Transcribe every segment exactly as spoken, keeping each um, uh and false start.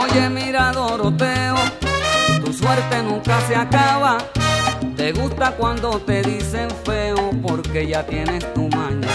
Oye, mira, Doroteo, tu suerte nunca se acaba. Te gusta cuando te dicen feo porque ya tienes tu maña.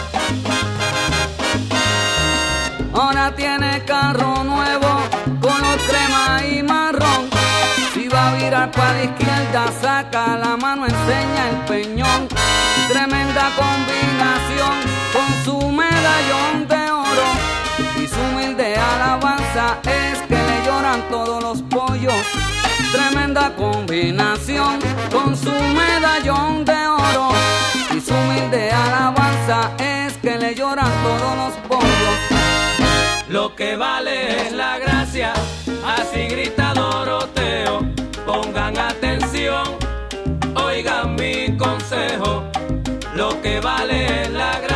Ahora tiene carro nuevo, color crema y marrón. Si va a virar para la izquierda, saca la mano, enseña el peñón. Tremenda combinación con su medallón de oro. Y su humilde alabanza es que le lloran todos los pollos. Tremenda combinación con su medallón de oro. Y su humilde alabanza es que le lloran todos los pollos. Lo que vale es la gracia, así grita Doroteo. Pongan atención, oigan mi consejo. Lo que vale es la gracia.